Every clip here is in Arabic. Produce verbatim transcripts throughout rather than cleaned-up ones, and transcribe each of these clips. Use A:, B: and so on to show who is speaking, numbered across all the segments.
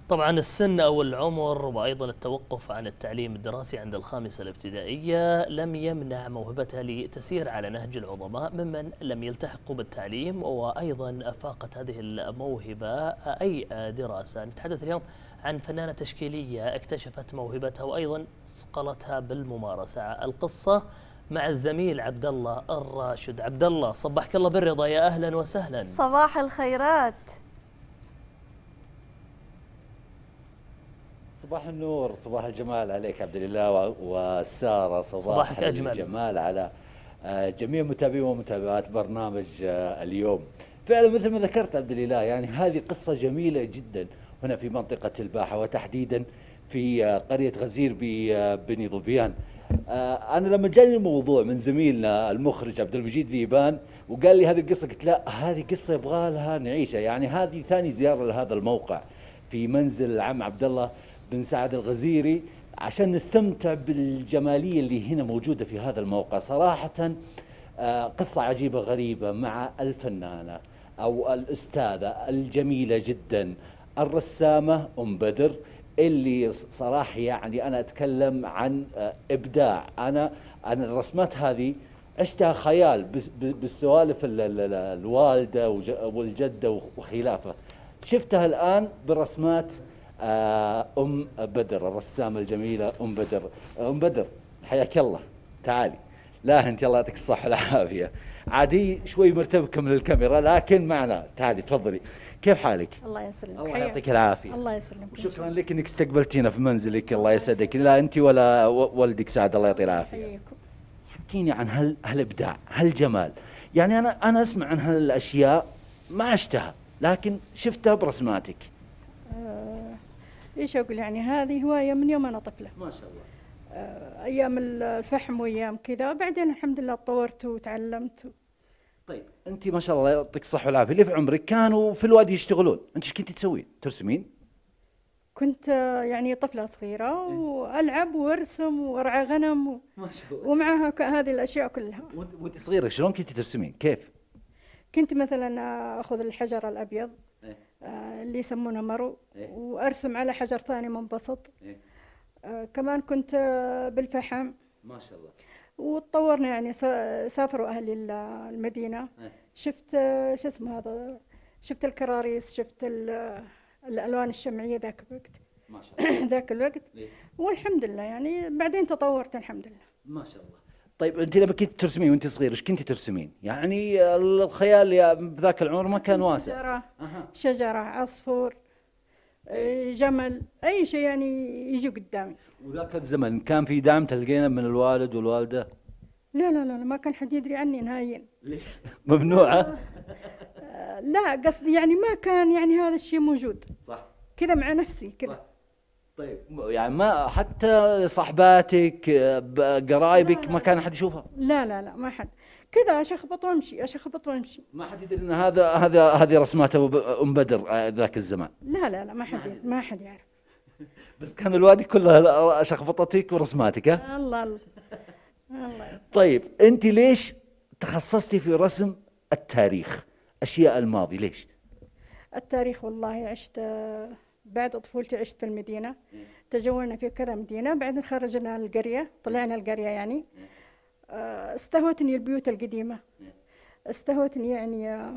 A: طبعا السن أو العمر وأيضا التوقف عن التعليم الدراسي عند الخامسة الابتدائية لم يمنع موهبتها لتسير على نهج العظماء ممن لم يلتحقوا بالتعليم، وأيضا فاقت هذه الموهبة أي دراسة. نتحدث اليوم عن فنانة تشكيلية اكتشفت موهبتها وأيضا صقلتها بالممارسة. القصة مع الزميل عبد الله الراشد. عبد الله، صبحك الله بالرضا، يا أهلا وسهلا.
B: صباح الخيرات.
C: صباح النور، صباح الجمال عليك عبد الله وسارة، صباح
A: صباحك أجمل
C: الجمال على جميع متابعين ومتابعات برنامج اليوم. فعلا مثل ما ذكرت عبد الله، يعني هذه قصة جميلة جدا هنا في منطقة الباحة، وتحديدا في قرية غزير ببني ظبيان. أنا لما جاني الموضوع من زميلنا المخرج عبد المجيد ذيبان وقال لي هذه القصة، قلت لا، هذه قصة يبغى لها نعيشها. يعني هذه ثاني زيارة لهذا الموقع في منزل العم عبد الله بن سعد الغزيري عشان نستمتع بالجمالية اللي هنا موجودة في هذا الموقع. صراحة قصة عجيبة غريبة مع الفنانة أو الأستاذة الجميلة جدا الرسامة أم بدر، اللي صراحة يعني أنا أتكلم عن إبداع. أنا أنا الرسمات هذه عشتها خيال بالسوالف الوالدة والجدة وخلافه، شفتها الآن برسمات أم بدر الرسامة الجميلة أم بدر. أم بدر حياك الله، تعالي. لا أنت الله يعطيك الصحة والعافية، عادي شوي مرتبكة من الكاميرا لكن معنا، تعالي تفضلي. كيف حالك؟
B: الله يسلمك.
C: الله يعطيك العافية.
B: الله يسلمك.
C: وشكرا لك انك استقبلتينا في منزلك، الله يسعدك. لا انت ولا والدك سعد، الله يعطيه العافية. حكيني عن هال هالابداع، هالجمال. يعني انا انا اسمع عن هالاشياء ما عشتها لكن شفتها برسماتك.
D: آه ايش اقول، يعني هذه هوايه من يوم انا طفله
C: ما شاء الله.
D: آه ايام الفحم وايام كذا، بعدين الحمد لله تطورت وتعلمت.
C: طيب انت ما شاء الله يعطيك الصحه والعافيه، اللي في عمرك كانوا في الوادي يشتغلون، انت ايش كنتي تسوين؟ ترسمين؟
D: كنت يعني طفله صغيره والعب وارسم وارعى غنم و...
C: ما شاء الله.
D: ومعها هذه الاشياء كلها.
C: وانت صغيره شلون كنتي ترسمين؟ كيف؟
D: كنت مثلا اخذ الحجر الابيض
C: إيه؟
D: آه اللي يسمونه مرو،
C: إيه؟
D: وارسم على حجر ثاني منبسط.
C: إيه؟
D: آه كمان كنت آه بالفحم.
C: ما شاء الله.
D: وتطورنا، يعني سافروا اهلي المدينه.
C: إيه؟
D: شفت شو اسمه هذا، شفت الكراريس، شفت الالوان الشمعيه ذاك الوقت.
C: ما شاء الله.
D: ذاك الوقت.
C: ليه؟
D: والحمد لله يعني بعدين تطورت الحمد لله.
C: ما شاء الله. طيب انت لما كنت ترسمين وانت صغير ايش كنتي ترسمين؟ يعني الخيال يا بذاك العمر ما كان واسع.
D: شجره
C: أه.
D: شجره، عصفور، جمل، اي شيء يعني يجي قدامي.
C: وذاك الزمن كان في دعم تلقينا من الوالد والوالده؟
D: لا لا لا ما كان حد يدري عني نهائيا.
C: ليه؟ ممنوعه؟
D: لا قصدي يعني ما كان يعني هذا الشيء موجود.
C: صح.
D: كذا مع نفسي كذا.
C: طيب يعني ما حتى صحباتك قرايبك ما كان احد يشوفها؟
D: لا لا لا ما حد، كذا اشخبط وامشي اشخبط وامشي.
C: ما حد يدري ان هذا هذا هذه رسمات ام بدر ذاك الزمان؟
D: لا لا لا ما حد ما حد يعرف.
C: بس كان الوادي كلها شخبطتك ورسماتك. ها
D: الله الله الله.
C: طيب انت ليش تخصصتي في رسم التاريخ، اشياء الماضي؟ ليش
D: التاريخ؟ والله عشت بعد طفولتي عشت في المدينه، تجولنا في كذا مدينه، بعدين خرجنا القريه، طلعنا القريه يعني. استهوتني البيوت القديمه، استهوتني يعني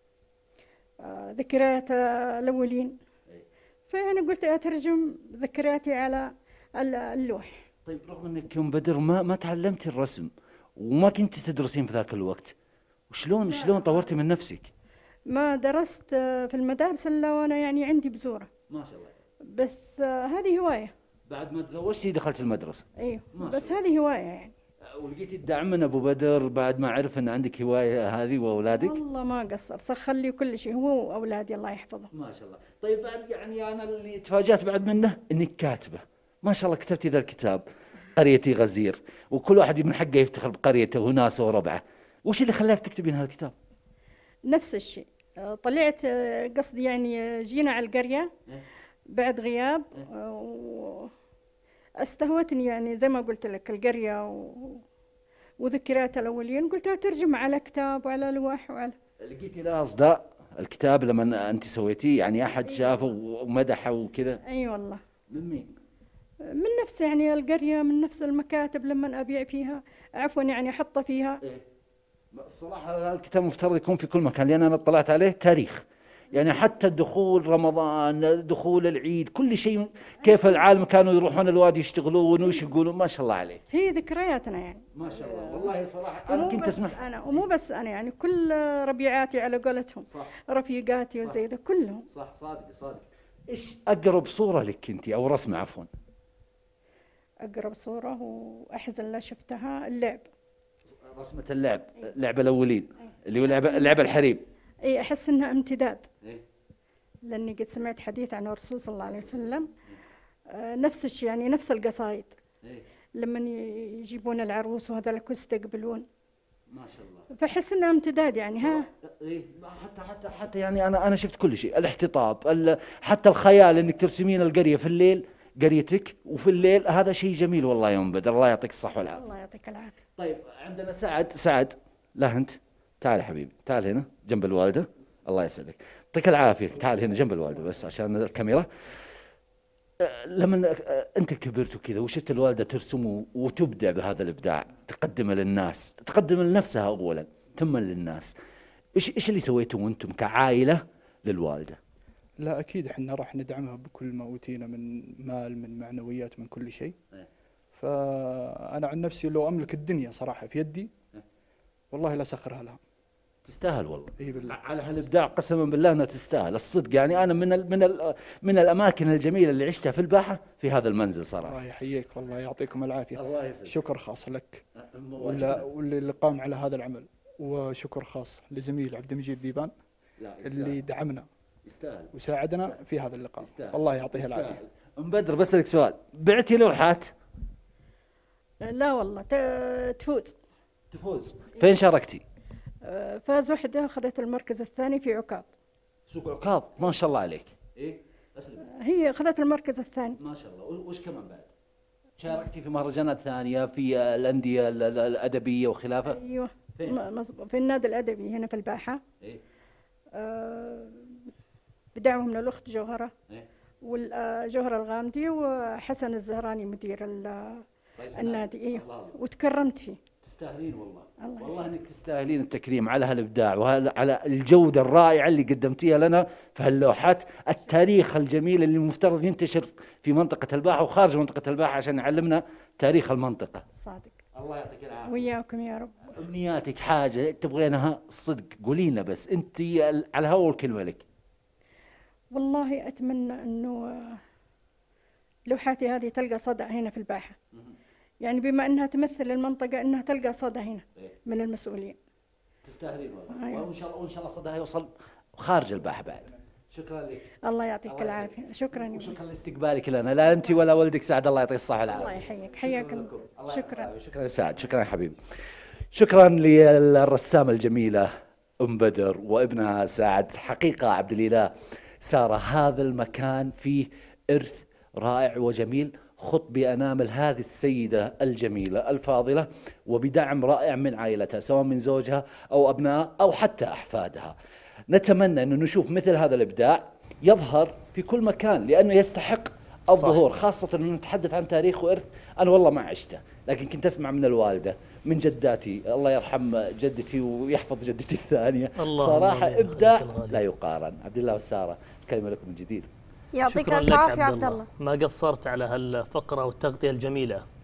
D: ذكريات الاولين، فيعني قلت اترجم ذكرياتي على اللوح.
C: طيب رغم انك يوم بدر ما ما تعلمتي الرسم وما كنت تدرسين في ذاك الوقت، وشلون شلون طورتي من نفسك؟
D: ما درست في المدارس الا وانا يعني عندي بزوره.
C: ما شاء الله.
D: بس هذه هوايه.
C: بعد ما تزوجتي دخلت المدرسه؟
D: ايوه بس هذه هوايه يعني.
C: ولقيتي الدعم من ابو بدر بعد ما عرف ان عندك هوايه هذه واولادك؟
D: والله ما قصر، سخر لي كل شيء هو واولادي الله يحفظهم.
C: ما شاء الله. طيب بعد يعني انا اللي تفاجات بعد منه انك كاتبه، ما شاء الله كتبتي ذا الكتاب قريتي غزير، وكل واحد من حقه يفتخر بقريته وناسه وربعه. وش اللي خلاك تكتبين هذا الكتاب؟
D: نفس الشيء، طلعت قصدي يعني جينا على القريه بعد غياب، استهوتني يعني زي ما قلت لك القريه و... وذكريات الاولين، قلت اترجم على كتاب وعلى لوح وعلى.
C: لقيتي لها اصداء؟ الكتاب لما انت سويتيه يعني احد شافه ومدحه وكذا؟
D: اي والله.
C: من مين؟
D: من نفس يعني القرية، من نفس المكاتب لما أبيع فيها، عفوا يعني أحطه فيها.
C: إيه؟ الصراحة الكتاب مفترض يكون في كل مكان، لأن أنا اطلعت عليه تاريخ، يعني حتى دخول رمضان، دخول العيد، كل شيء، كيف العالم كانوا يروحون الوادي يشتغلون وش يقولون، ما شاء الله عليه.
D: هي ذكرياتنا يعني.
C: ما شاء الله والله صراحة. أنا كنت أسمع
D: أنا ومو بس أنا يعني كل ربيعاتي على قولتهم،
C: صح.
D: رفيقاتي وزي ذا كلهم.
C: صح، صادق صادق. إيش أقرب صورة لك أنت أو رسمة عفوا؟
D: أقرب صورة وأحزن اللي شفتها اللعب.
C: رسمة اللعب، لعب الأولين اللي هو لعبة لعبة الحريم.
D: اي احس انها امتداد.
C: إيه؟
D: لاني قد سمعت حديث عن الرسول صلى الله عليه وسلم، آه نفس الشيء يعني نفس القصايد.
C: إيه؟
D: لما يجيبون العروس وهذول يستقبلون،
C: ما شاء الله.
D: فاحس انها امتداد يعني. ها
C: إيه؟ حتى حتى حتى يعني انا انا شفت كل شيء، الاحتطاب، حتى الخيال انك ترسمين القريه في الليل، قريتك وفي الليل، هذا شيء جميل والله يا ام بدر، الله يعطيك الصحه والعافيه.
D: الله يعطيك العافيه.
C: طيب عندنا سعد. سعد لا انت تعال يا حبيبي، تعال هنا جنب الوالده، الله يسعدك، يعطيك العافيه، تعال هنا جنب الوالده بس عشان الكاميرا. أه لما أه انت كبرت وكذا وشفت الوالده ترسم وتبدع بهذا الابداع، تقدمه للناس، تقدم لنفسها اولا ثم للناس، ايش ايش اللي سويتوا وانتم كعائله للوالده؟
B: لا اكيد احنا راح ندعمها بكل ما اوتينا من مال، من معنويات، من كل شيء. فانا عن نفسي لو املك الدنيا صراحه في يدي والله لا سخرها لها.
C: تستاهل والله.
B: اي بالله.
C: على هالابداع قسما بالله انها تستاهل الصدق، يعني انا من ال من ال من الاماكن الجميله اللي عشتها في الباحه في هذا المنزل صراحه.
B: الله يحييك والله يعطيكم العافيه.
C: الله يسعدك.
B: شكر خاص لك ولا واللي قام على هذا العمل، وشكر خاص لزميل عبد المجيد ذيبان اللي دعمنا
C: يستاهل
B: وساعدنا في هذا اللقاء.
C: يستاهل.
B: الله يعطيه العافيه.
C: ام بدر بسألك سؤال، بعتي لوحات؟
D: لا والله تفوز.
C: تفوز. فين شاركتي؟
D: فاز وحده اخذت المركز الثاني في عكاظ.
C: سوق عكاظ، ما شاء الله عليك. ايه
D: هي اخذت المركز الثاني.
C: ما شاء الله. وش كمان بعد؟ شاركتي في مهرجانات ثانيه في الانديه الادبيه وخلافه؟
D: ايوه في النادي الادبي هنا في الباحه.
C: ايه
D: آه بدعوه من الاخت جوهره.
C: ايه
D: والجوهره الغامدي وحسن الزهراني مدير النادي. ايه وتكرمت فيه.
C: تستاهلين والله.
D: الله
C: والله انك تستاهلين التكريم على هالابداع وعلى الجوده الرائعه اللي قدمتيها لنا في هاللوحات، التاريخ الجميل اللي المفترض ينتشر في منطقه الباحه وخارج منطقه الباحه عشان يعلمنا تاريخ المنطقه.
D: صادق.
C: الله يعطيك العافيه.
D: وياكم يا رب.
C: امنياتك حاجه تبغينها الصدق قولي لنا بس، انت على الهوا والكلمه لك.
D: والله اتمنى انه لوحاتي هذه تلقى صدى هنا في الباحه. يعني بما انها تمثل المنطقه انها تلقى صدى هنا من المسؤولين.
C: تستاهلين والله. أيوة. وان شاء الله وان شاء الله صداها يوصل خارج الباحه بعد. شكرا لك.
D: الله يعطيك العافيه. شكرا.
C: وشكرا لاستقبالك لنا، لا انت ولا ولدك سعد، الله يعطيه الصحه والعافيه.
D: الله يحييك. حياك الله. شكرا.
C: شكرا يا سعد. شكرا يا حبيبي. شكرا للرسامه الجميله ام بدر وابنها سعد. حقيقه عبد الاله ساره هذا المكان فيه ارث رائع وجميل، خط بأنامل هذه السيدة الجميلة الفاضلة وبدعم رائع من عائلتها سواء من زوجها أو أبنائها أو حتى أحفادها. نتمنى أن نشوف مثل هذا الإبداع يظهر في كل مكان لأنه يستحق الظهور، خاصة أنه نتحدث عن تاريخ وإرث أنا والله ما عشته، لكن كنت أسمع من الوالدة من جداتي، الله يرحم جدتي ويحفظ جدتي الثانية، صراحة إبداع لا يقارن. عبد الله وسارة الكلمة لكم من جديد.
E: يعطيك العافية عبد الله،
A: ما قصرت على هالفقرة والتغطية الجميلة.